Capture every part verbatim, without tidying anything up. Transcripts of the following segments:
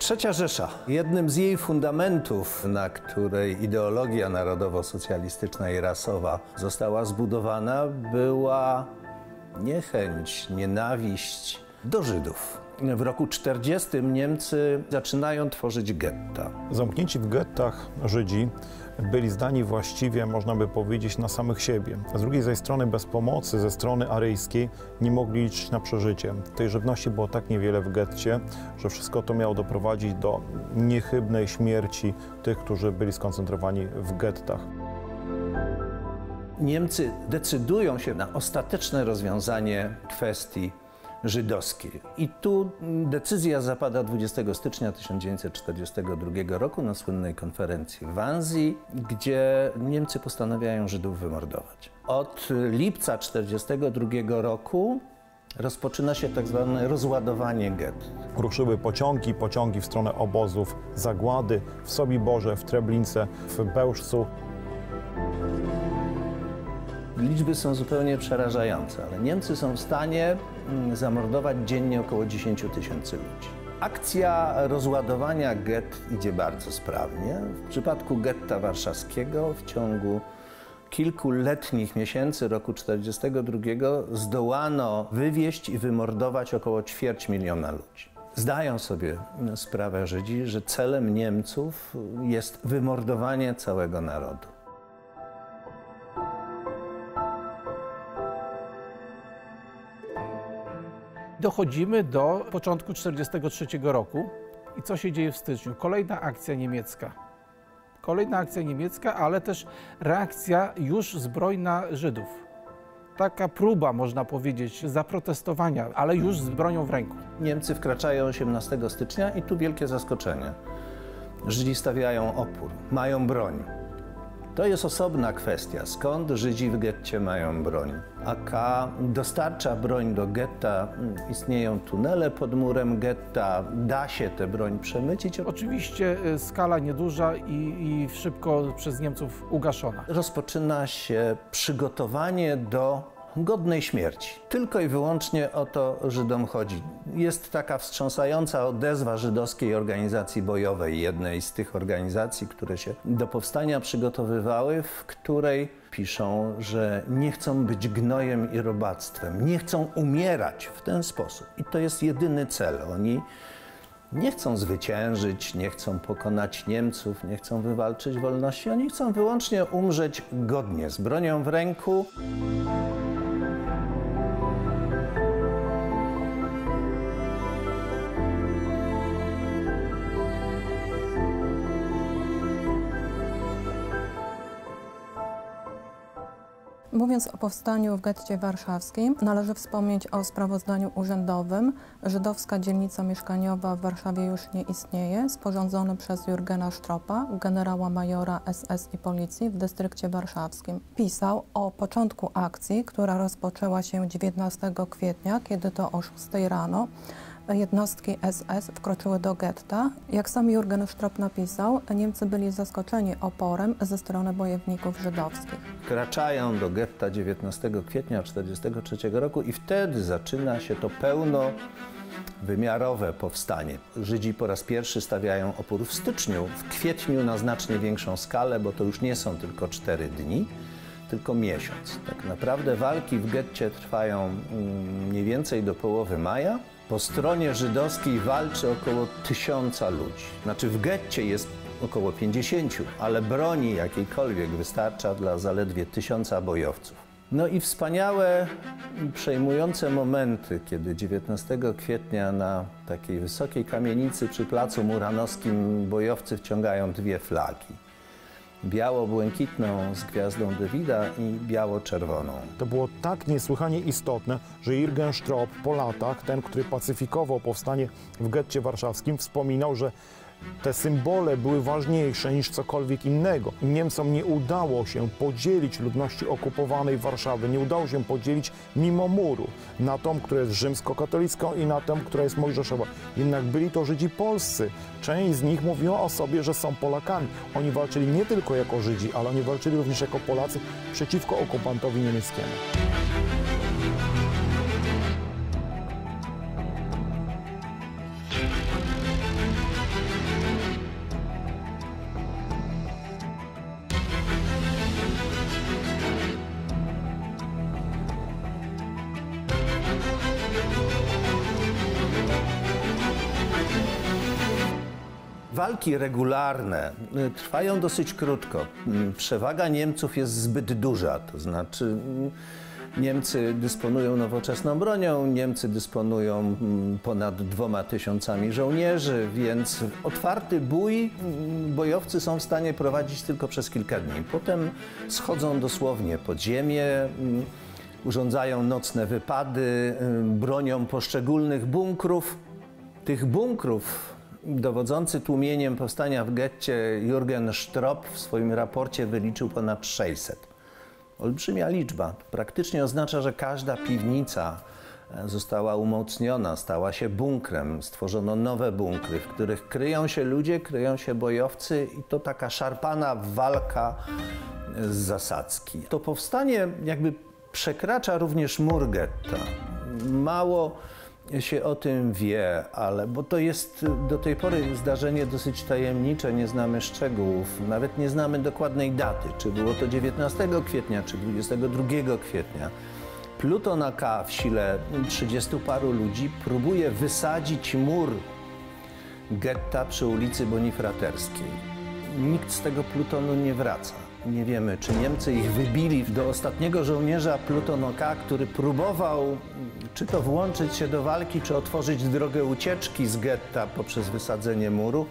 Trzecia Rzesza. Jednym z jej fundamentów, na której ideologia narodowo-socjalistyczna i rasowa została zbudowana, była niechęć, nienawiść do Żydów. W roku czterdziestym Niemcy zaczynają tworzyć getta. Zamknięci w gettach Żydzi byli zdani właściwie, można by powiedzieć, na samych siebie. Z drugiej zaś strony bez pomocy ze strony aryjskiej nie mogli liczyć na przeżycie. Tej żywności było tak niewiele w getcie, że wszystko to miało doprowadzić do niechybnej śmierci tych, którzy byli skoncentrowani w gettach. Niemcy decydują się na ostateczne rozwiązanie kwestii żydowskiej. I tu decyzja zapada dwudziestego stycznia tysiąc dziewięćset czterdziestego drugiego roku na słynnej konferencji w Wannsee, gdzie Niemcy postanawiają Żydów wymordować. Od lipca tysiąc dziewięćset czterdziestego drugiego roku rozpoczyna się tak zwane rozładowanie gett. Ruszyły pociągi, pociągi w stronę obozów zagłady, w Sobiborze, w Treblince, w Bełżcu. Liczby są zupełnie przerażające, ale Niemcy są w stanie zamordować dziennie około dziesięć tysięcy ludzi. Akcja rozładowania gett idzie bardzo sprawnie. W przypadku getta warszawskiego w ciągu kilkuletnich miesięcy roku tysiąc dziewięćset czterdziestego drugiego zdołano wywieźć i wymordować około ćwierć miliona ludzi. Zdają sobie sprawę Żydzi, że celem Niemców jest wymordowanie całego narodu. Dochodzimy do początku tysiąc dziewięćset czterdziestego trzeciego roku i co się dzieje w styczniu? Kolejna akcja niemiecka. Kolejna akcja niemiecka, ale też reakcja już zbrojna Żydów. Taka próba, można powiedzieć, zaprotestowania, ale już z bronią w ręku. Niemcy wkraczają osiemnastego stycznia i tu wielkie zaskoczenie. Żydzi stawiają opór, mają broń. To jest osobna kwestia, skąd Żydzi w getcie mają broń. A K dostarcza broń do getta, istnieją tunele pod murem getta, da się tę broń przemycić. Oczywiście skala nieduża i, i szybko przez Niemców ugaszona. Rozpoczyna się przygotowanie do godnej śmierci. Tylko i wyłącznie o to Żydom chodzi. Jest taka wstrząsająca odezwa żydowskiej organizacji bojowej, jednej z tych organizacji, które się do powstania przygotowywały, w której piszą, że nie chcą być gnojem i robactwem, nie chcą umierać w ten sposób. I to jest jedyny cel. Oni nie chcą zwyciężyć, nie chcą pokonać Niemców, nie chcą wywalczyć wolności, oni chcą wyłącznie umrzeć godnie, z bronią w ręku. Mówiąc o powstaniu w getcie warszawskim, należy wspomnieć o sprawozdaniu urzędowym. Żydowska dzielnica mieszkaniowa w Warszawie już nie istnieje, sporządzony przez Jurgena Sztropa, generała majora S S i policji w dystrykcie warszawskim. Pisał o początku akcji, która rozpoczęła się dziewiętnastego kwietnia, kiedy to o szóstej rano jednostki S S wkroczyły do getta. Jak sam Jurgen Sztrop napisał, Niemcy byli zaskoczeni oporem ze strony bojowników żydowskich. Wkraczają do getta dziewiętnastego kwietnia tysiąc dziewięćset czterdziestego trzeciego roku i wtedy zaczyna się to pełnowymiarowe powstanie. Żydzi po raz pierwszy stawiają opór w styczniu, w kwietniu na znacznie większą skalę, bo to już nie są tylko cztery dni, tylko miesiąc. Tak naprawdę walki w getcie trwają mniej więcej do połowy maja. Po stronie żydowskiej walczy około tysiąca ludzi. Znaczy w getcie jest około pięćdziesięciu, ale broni jakiejkolwiek wystarcza dla zaledwie tysiąca bojowców. No i wspaniałe, przejmujące momenty, kiedy dziewiętnastego kwietnia na takiej wysokiej kamienicy przy placu Muranowskim bojowcy wciągają dwie flagi. Biało-błękitną z gwiazdą Dawida i biało-czerwoną. To było tak niesłychanie istotne, że Jurgen Sztrop po latach, ten, który pacyfikował powstanie w getcie warszawskim, wspominał, że te symbole były ważniejsze niż cokolwiek innego. Niemcom nie udało się podzielić ludności okupowanej Warszawy, nie udało się podzielić mimo muru na tą, która jest rzymskokatolicką i na tą, która jest mojżeszowa. Jednak byli to Żydzi polscy. Część z nich mówiła o sobie, że są Polakami. Oni walczyli nie tylko jako Żydzi, ale oni walczyli również jako Polacy przeciwko okupantowi niemieckiemu. Walki regularne trwają dosyć krótko. Przewaga Niemców jest zbyt duża, to znaczy Niemcy dysponują nowoczesną bronią, Niemcy dysponują ponad dwoma tysiącami żołnierzy, więc otwarty bój bojowcy są w stanie prowadzić tylko przez kilka dni. Potem schodzą dosłownie pod ziemię, urządzają nocne wypady, bronią poszczególnych bunkrów. Tych bunkrów dowodzący tłumieniem powstania w getcie Jürgen Stroop w swoim raporcie wyliczył ponad sześćset. Olbrzymia liczba. Praktycznie oznacza, że każda piwnica została umocniona, stała się bunkrem. Stworzono nowe bunkry, w których kryją się ludzie, kryją się bojowcy i to taka szarpana walka z zasadzki. To powstanie jakby przekracza również mur getta. Mało się o tym wie, ale bo to jest do tej pory zdarzenie dosyć tajemnicze, nie znamy szczegółów, nawet nie znamy dokładnej daty, czy było to dziewiętnastego kwietnia, czy dwudziestego drugiego kwietnia. Pluton A K w sile trzydziestu paru ludzi próbuje wysadzić mur getta przy ulicy Bonifraterskiej. Nikt z tego plutonu nie wraca. Nie wiemy, czy Niemcy ich wybili do ostatniego żołnierza Pluton A K, który próbował czy to włączyć się do walki, czy otworzyć drogę ucieczki z getta poprzez wysadzenie muru.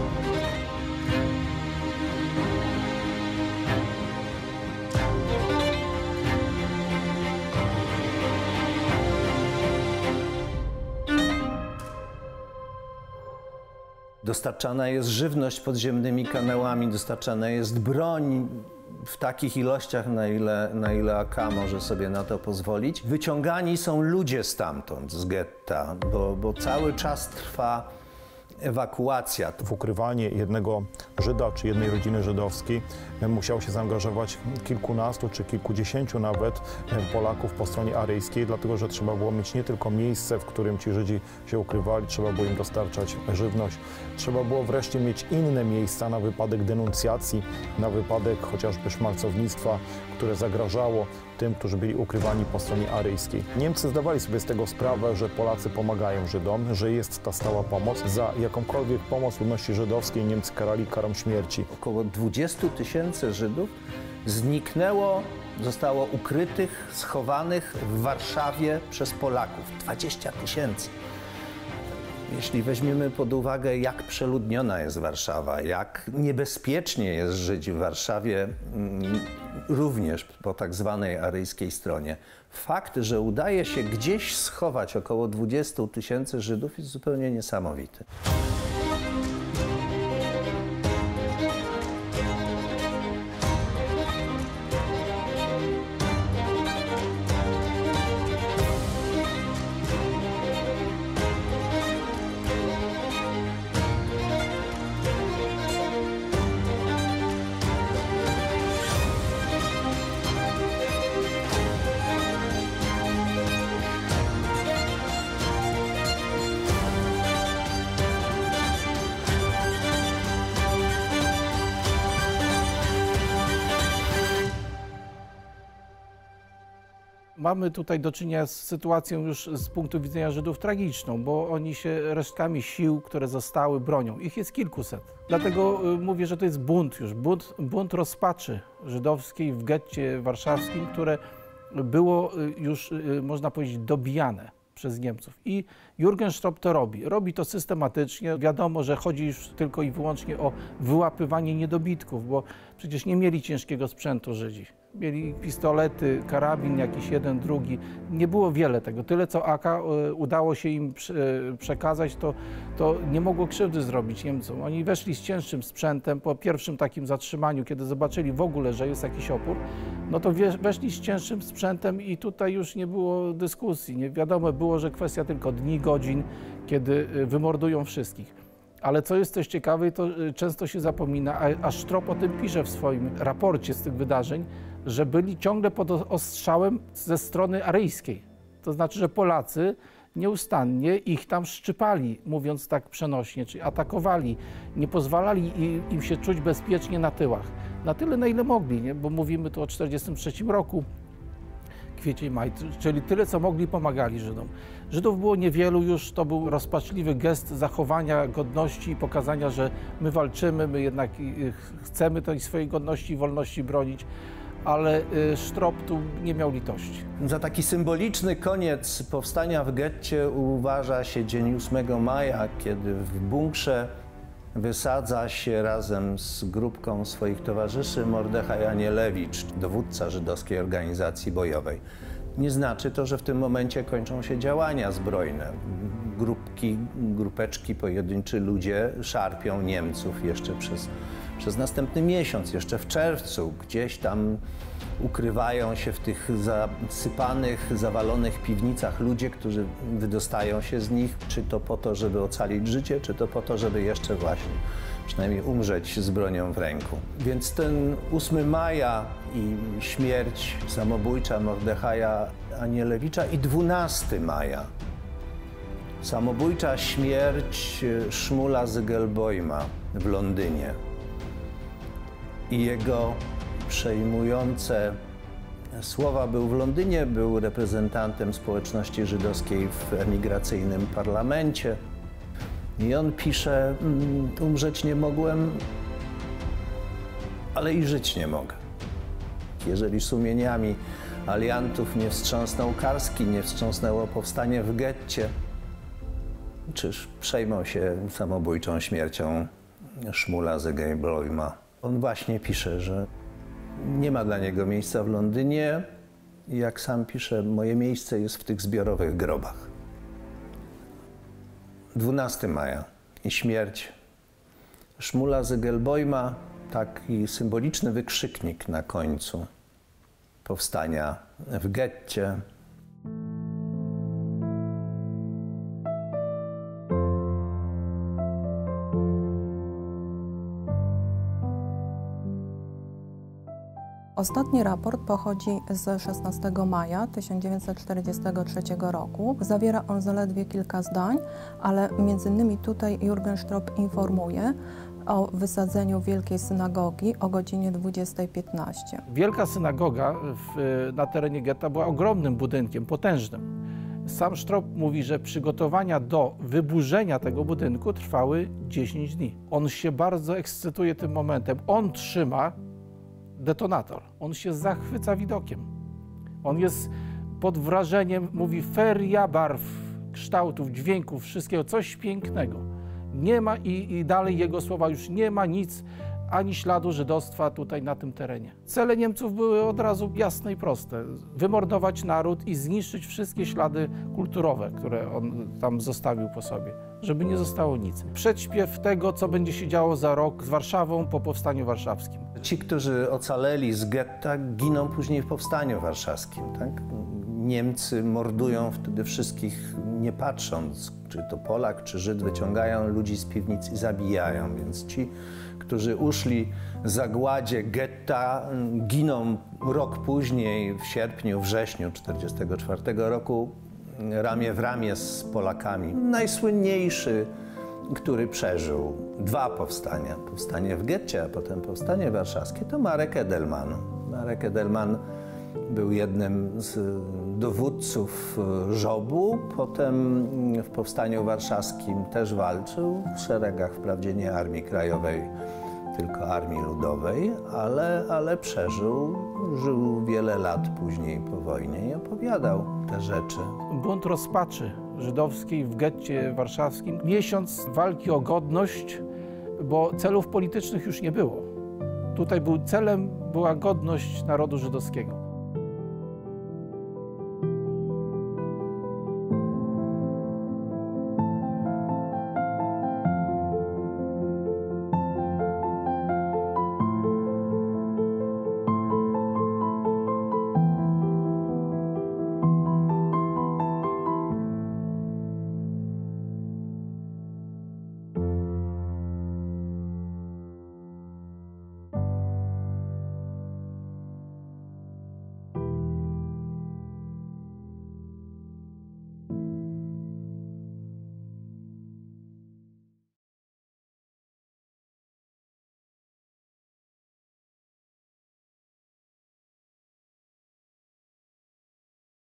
Dostarczana jest żywność podziemnymi kanałami, dostarczana jest broń w takich ilościach, na ile, na ile A K może sobie na to pozwolić. Wyciągani są ludzie stamtąd, z getta, bo, bo cały czas trwa ewakuacja. W ukrywanie jednego Żyda czy jednej rodziny żydowskiej musiało się zaangażować kilkunastu czy kilkudziesięciu nawet Polaków po stronie aryjskiej, dlatego że trzeba było mieć nie tylko miejsce, w którym ci Żydzi się ukrywali, trzeba było im dostarczać żywność, trzeba było wreszcie mieć inne miejsca na wypadek denuncjacji, na wypadek chociażby szmalcownictwa, które zagrażało tym, którzy byli ukrywani po stronie aryjskiej. Niemcy zdawali sobie z tego sprawę, że Polacy pomagają Żydom, że jest ta stała pomoc. Za jakąkolwiek pomoc ludności żydowskiej Niemcy karali karą śmierci. Około dwudziestu tysięcy Żydów zniknęło, zostało ukrytych, schowanych w Warszawie przez Polaków. dwadzieścia tysięcy. Jeśli weźmiemy pod uwagę, jak przeludniona jest Warszawa, jak niebezpiecznie jest żyć w Warszawie, również po tak zwanej aryjskiej stronie, fakt, że udaje się gdzieś schować około dwudziestu tysięcy Żydów, jest zupełnie niesamowity. Mamy tutaj do czynienia z sytuacją już z punktu widzenia Żydów tragiczną, bo oni się resztkami sił, które zostały, bronią. Ich jest kilkuset. Dlatego mówię, że to jest bunt już, bunt, bunt rozpaczy żydowskiej w getcie warszawskim, które było już, można powiedzieć, dobijane przez Niemców. I Jürgen Stroop to robi. Robi to systematycznie. Wiadomo, że chodzi już tylko i wyłącznie o wyłapywanie niedobitków, bo przecież nie mieli ciężkiego sprzętu Żydzi. Mieli pistolety, karabin jakiś jeden, drugi. Nie było wiele tego. Tyle, co A K udało się im przekazać, to, to nie mogło krzywdy zrobić Niemcom. Oni weszli z cięższym sprzętem po pierwszym takim zatrzymaniu, kiedy zobaczyli w ogóle, że jest jakiś opór, no to weszli z cięższym sprzętem i tutaj już nie było dyskusji. Nie wiadomo było, że kwestia tylko dni, godzin, kiedy wymordują wszystkich. Ale co jest też ciekawe, to często się zapomina, a Stroop o tym pisze w swoim raporcie z tych wydarzeń, że byli ciągle pod ostrzałem ze strony aryjskiej. To znaczy, że Polacy nieustannie ich tam szczypali, mówiąc tak przenośnie, czyli atakowali, nie pozwalali im się czuć bezpiecznie na tyłach. Na tyle, na ile mogli, nie? Bo mówimy tu o tysiąc dziewięćset czterdziestym trzecim roku. kwiecień, maj, czyli tyle, co mogli, pomagali Żydom. Żydów było niewielu już, to był rozpaczliwy gest zachowania godności i pokazania, że my walczymy, my jednak chcemy tej swojej godności i wolności bronić, ale Sztrop tu nie miał litości. Za taki symboliczny koniec powstania w getcie uważa się dzień ósmego maja, kiedy w bunkrze wysadza się razem z grupką swoich towarzyszy Mordechaj Anielewicz, dowódca żydowskiej organizacji bojowej. Nie znaczy to, że w tym momencie kończą się działania zbrojne. Grupki, grupeczki, pojedynczy ludzie szarpią Niemców jeszcze przez, przez następny miesiąc, jeszcze w czerwcu. Gdzieś tam ukrywają się w tych zasypanych, zawalonych piwnicach ludzie, którzy wydostają się z nich, czy to po to, żeby ocalić życie, czy to po to, żeby jeszcze właśnie przynajmniej umrzeć z bronią w ręku. Więc ten ósmego maja i śmierć samobójcza Mordechaja Anielewicza i dwunastego maja samobójcza śmierć Szmula Zygelbojma w Londynie i jego przejmujące słowa. Był w Londynie, był reprezentantem społeczności żydowskiej w emigracyjnym parlamencie. I on pisze, umrzeć nie mogłem, ale i żyć nie mogę. Jeżeli sumieniami aliantów nie wstrząsnął Karski, nie wstrząsnęło powstanie w getcie, czyż przejmą się samobójczą śmiercią Szmula Zygelbojma. On właśnie pisze, że nie ma dla niego miejsca w Londynie. Jak sam pisze, moje miejsce jest w tych zbiorowych grobach. dwunastego maja i śmierć Szmula Zygelbojma, taki symboliczny wykrzyknik na końcu powstania w getcie. Ostatni raport pochodzi z szesnastego maja tysiąc dziewięćset czterdziestego trzeciego roku. Zawiera on zaledwie kilka zdań, ale między innymi tutaj Jürgen Sztrop informuje o wysadzeniu Wielkiej Synagogi o godzinie dwudziestej piętnaście. Wielka Synagoga w, na terenie getta była ogromnym budynkiem, potężnym. Sam Sztrop mówi, że przygotowania do wyburzenia tego budynku trwały dziesięć dni. On się bardzo ekscytuje tym momentem. On trzyma detonator. On się zachwyca widokiem. On jest pod wrażeniem, mówi, feria barw, kształtów, dźwięków, wszystkiego, coś pięknego. Nie ma i, i dalej jego słowa, już nie ma nic, ani śladu żydostwa tutaj na tym terenie. Cele Niemców były od razu jasne i proste. Wymordować naród i zniszczyć wszystkie ślady kulturowe, które on tam zostawił po sobie, żeby nie zostało nic. Przedśpiew tego, co będzie się działo za rok z Warszawą po powstaniu warszawskim. Ci, którzy ocaleli z getta, giną później w powstaniu warszawskim. Tak? Niemcy mordują wtedy wszystkich, nie patrząc, czy to Polak, czy Żyd, wyciągają ludzi z piwnic i zabijają. Więc ci, którzy uszli zagładzie getta, giną rok później, w sierpniu, wrześniu tysiąc dziewięćset czterdziestego czwartego roku, ramię w ramię z Polakami. Najsłynniejszy, który przeżył dwa powstania, powstanie w getcie, a potem powstanie warszawskie, to Marek Edelman. Marek Edelman był jednym z dowódców żobu, potem w powstaniu warszawskim też walczył, w szeregach wprawdzie nie Armii Krajowej, tylko Armii Ludowej, ale, ale przeżył, żył wiele lat później po wojnie i opowiadał te rzeczy. Bunt rozpaczy żydowskiej w getcie warszawskim, miesiąc walki o godność, bo celów politycznych już nie było. Tutaj był celem była godność narodu żydowskiego.